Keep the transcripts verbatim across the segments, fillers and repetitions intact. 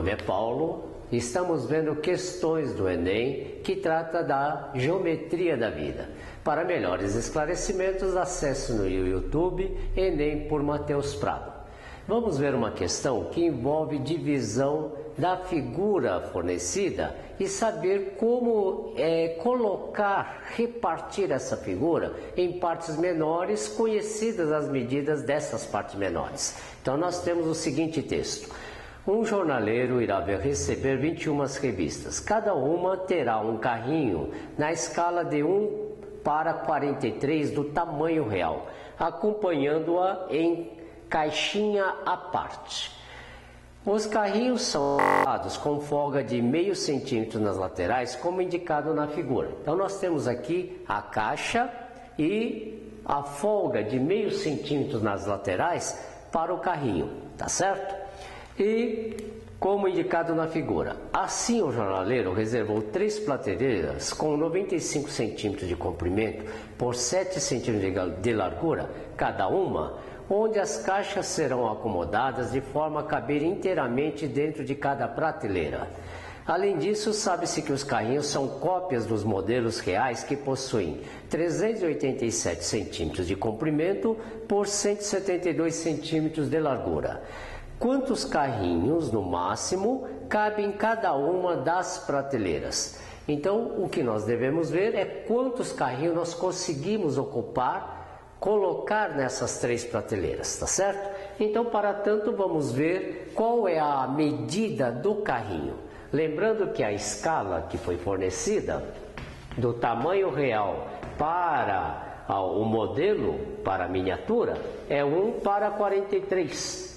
nome é Paulo. Estamos vendo questões do Enem que trata da geometria da vida. Para melhores esclarecimentos, acesse no YouTube Enem por Matheus Prado. Vamos ver uma questão que envolve divisão da figura fornecida e saber como é, colocar, repartir essa figura em partes menores, conhecidas as medidas dessas partes menores. Então nós temos o seguinte texto. Um jornaleiro irá receber vinte e uma revistas. Cada uma terá um carrinho na escala de um para quarenta e três do tamanho real, acompanhando-a em caixinha à parte. Os carrinhos são dados com folga de meio centímetro nas laterais, como indicado na figura. Então nós temos aqui a caixa e a folga de meio centímetro nas laterais para o carrinho, tá certo? E como indicado na figura, assim o jornaleiro reservou três prateleiras com noventa e cinco centímetros de comprimento por sete centímetros de largura cada uma, onde as caixas serão acomodadas de forma a caber inteiramente dentro de cada prateleira. Além disso, sabe-se que os carrinhos são cópias dos modelos reais que possuem trezentos e oitenta e sete centímetros de comprimento por cento e setenta e dois centímetros de largura. Quantos carrinhos, no máximo, cabem em cada uma das prateleiras? Então, o que nós devemos ver é quantos carrinhos nós conseguimos ocupar, colocar nessas três prateleiras, tá certo? Então, para tanto, vamos ver qual é a medida do carrinho. Lembrando que a escala que foi fornecida, do tamanho real para o modelo, para a miniatura, é um para quarenta e três.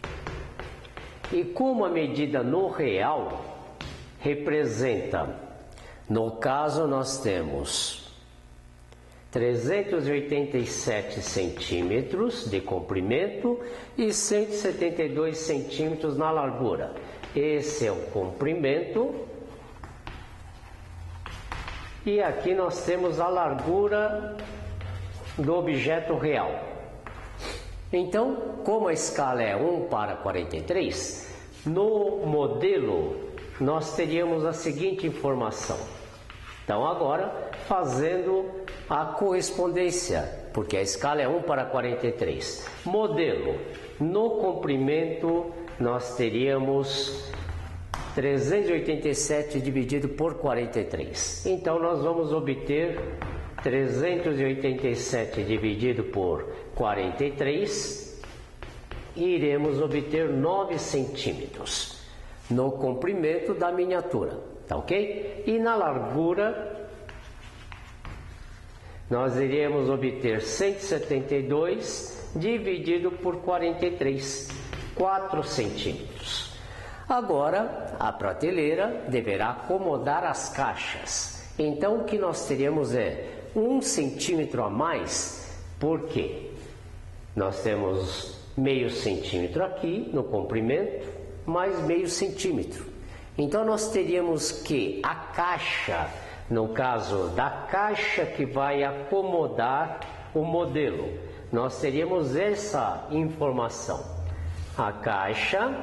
E como a medida no real representa, no caso nós temos trezentos e oitenta e sete centímetros de comprimento e cento e setenta e dois centímetros na largura. Esse é o comprimento e aqui nós temos a largura do objeto real. Então, como a escala é um para quarenta e três, no modelo nós teríamos a seguinte informação. Então, agora, fazendo a correspondência, porque a escala é um para quarenta e três. Modelo, no comprimento nós teríamos trezentos e oitenta e sete dividido por quarenta e três. Então, nós vamos obter trezentos e oitenta e sete dividido por quarenta e três e iremos obter nove centímetros no comprimento da miniatura, tá ok? E na largura nós iremos obter cento e setenta e dois dividido por quarenta e três, quatro centímetros. Agora a prateleira deverá acomodar as caixas. Então o que nós teríamos é um centímetro a mais, por quê? Nós temos meio centímetro aqui no comprimento, mais meio centímetro. Então nós teríamos que a caixa, no caso da caixa que vai acomodar o modelo, nós teríamos essa informação. A caixa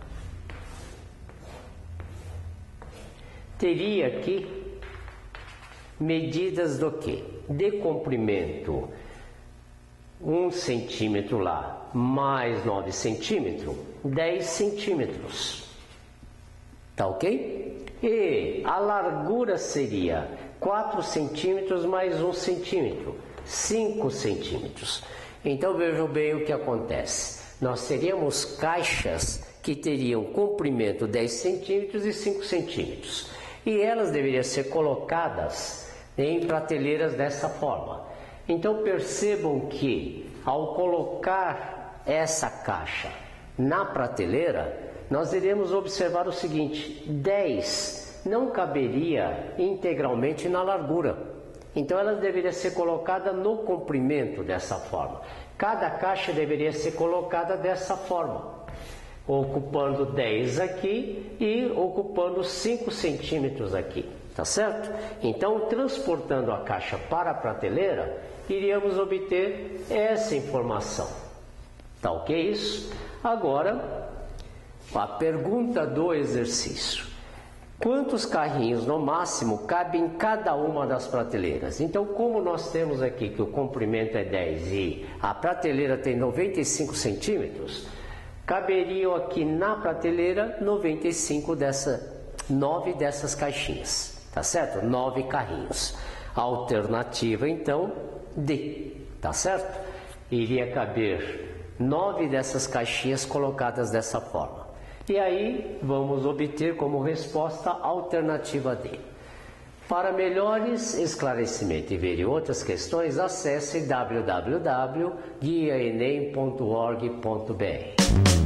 teria aqui medidas do que? De comprimento um centímetro lá, mais nove centímetros, dez centímetros. Tá ok? E a largura seria quatro centímetros mais um centímetro, cinco centímetros. Então vejam bem o que acontece. Nós teríamos caixas que teriam comprimento dez centímetros e cinco centímetros. E elas deveriam ser colocadas em prateleiras dessa forma. Então percebam que ao colocar essa caixa na prateleira, nós iremos observar o seguinte: dez não caberia integralmente na largura. Então ela deveria ser colocada no comprimento dessa forma. Cada caixa deveria ser colocada dessa forma, ocupando dez aqui e ocupando cinco centímetros aqui. Tá certo? Então, transportando a caixa para a prateleira, iríamos obter essa informação. Tá ok isso? Agora, A pergunta do exercício: quantos carrinhos no máximo cabem em cada uma das prateleiras? Então, como nós temos aqui que o comprimento é dez e a prateleira tem noventa e cinco centímetros, caberiam aqui na prateleira noventa e cinco dessa, nove dessas caixinhas, tá certo? nove carrinhos. A alternativa, então, D, tá certo? Iria caber nove dessas caixinhas colocadas dessa forma. E aí, vamos obter como resposta a alternativa D. Para melhores esclarecimentos e ver outras questões, acesse w w w ponto guia enem ponto org ponto b r.